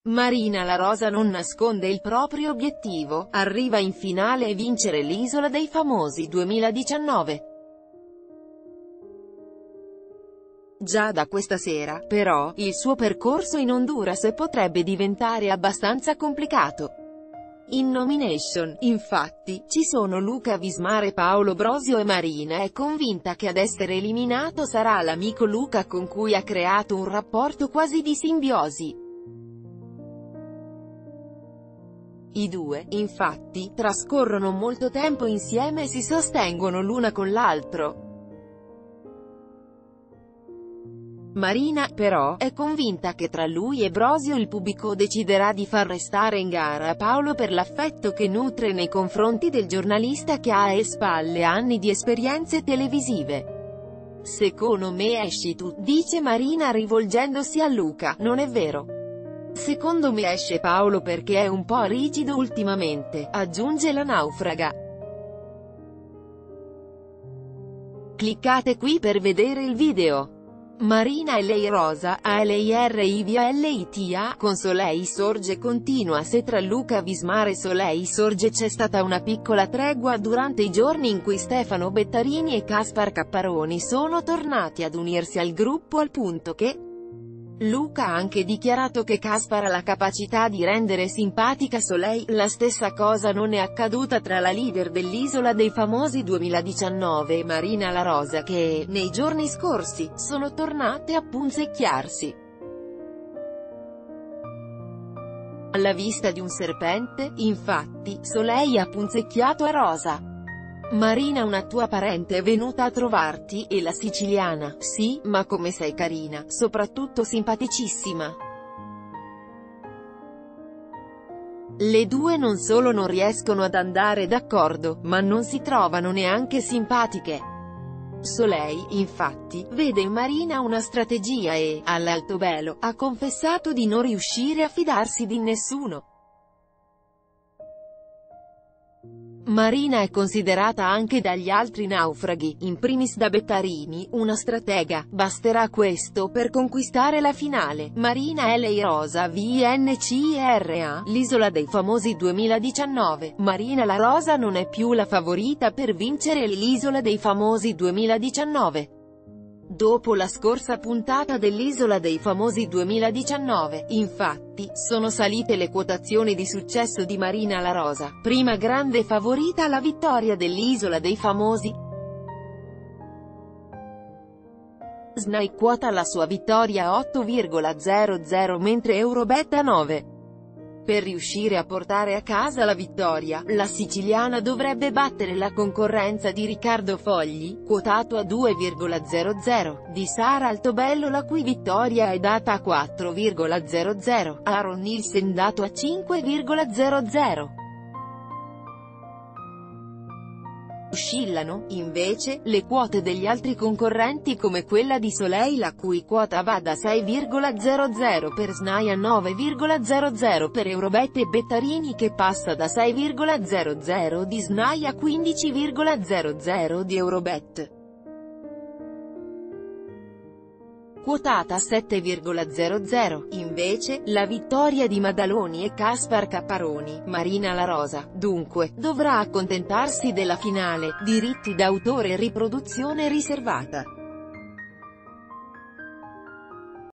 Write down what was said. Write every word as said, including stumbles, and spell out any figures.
Marina La Rosa non nasconde il proprio obiettivo, arriva in finale e vincere l'Isola dei Famosi duemiladiciannove. Già da questa sera, però, il suo percorso in Honduras potrebbe diventare abbastanza complicato. In nomination, infatti, ci sono Luca Vismare, Paolo Brosio e Marina è convinta che ad essere eliminato sarà l'amico Luca con cui ha creato un rapporto quasi di simbiosi. I due, infatti, trascorrono molto tempo insieme e si sostengono l'una con l'altro. Marina, però, è convinta che tra lui e Brosio il pubblico deciderà di far restare in gara Paolo per l'affetto che nutre nei confronti del giornalista che ha alle spalle anni di esperienze televisive. Secondo me esci tu, dice Marina rivolgendosi a Luca, non è vero? Secondo me esce Paolo perché è un po' rigido ultimamente, aggiunge la naufraga. Cliccate qui per vedere il video. Marina e lei Rosa, A L I R I V A L I T A, con Soleil Sorge continua. Se tra Luca Vismare e Soleil Sorge c'è stata una piccola tregua durante i giorni in cui Stefano Bettarini e Caspar Capparoni sono tornati ad unirsi al gruppo, al punto che Luca ha anche dichiarato che Caspar ha la capacità di rendere simpatica Soleil. La stessa cosa non è accaduta tra la leader dell'Isola dei Famosi duemiladiciannove e Marina La Rosa che, nei giorni scorsi, sono tornate a punzecchiarsi. Alla vista di un serpente, infatti, Soleil ha punzecchiato a Rosa. Marina, una tua parente è venuta a trovarti, e la siciliana, sì, ma come sei carina, soprattutto simpaticissima. Le due non solo non riescono ad andare d'accordo, ma non si trovano neanche simpatiche. Soleil, infatti, vede in Marina una strategia e, all'altobello, ha confessato di non riuscire a fidarsi di nessuno. Marina è considerata anche dagli altri naufraghi, in primis da Bettarini, una stratega. Basterà questo per conquistare la finale. Marina L. Rosa V N C R A, l'Isola dei Famosi duemiladiciannove. Marina La Rosa non è più la favorita per vincere l'Isola dei Famosi duemiladiciannove. Dopo la scorsa puntata dell'Isola dei Famosi duemiladiciannove, infatti, sono salite le quotazioni di successo di Marina La Rosa, prima grande favorita alla vittoria dell'Isola dei Famosi. S N A I quota la sua vittoria a otto virgola zero zero mentre Eurobet a nove. Per riuscire a portare a casa la vittoria, la siciliana dovrebbe battere la concorrenza di Riccardo Fogli, quotato a due virgola zero zero, di Sara Altobello la cui vittoria è data a quattro virgola zero zero, Aaron Nielsen dato a cinque virgola zero zero. Oscillano, invece, le quote degli altri concorrenti come quella di Soleil la cui quota va da sei virgola zero zero per S N A I a nove virgola zero zero per Eurobet e Bettarini che passa da sei virgola zero zero di S N A I a quindici virgola zero zero di Eurobet. Quotata a sette virgola zero zero, invece, la vittoria di Madaloni e Caspar Capparoni. Marina La Rosa, dunque, dovrà accontentarsi della finale, diritti d'autore e riproduzione riservata.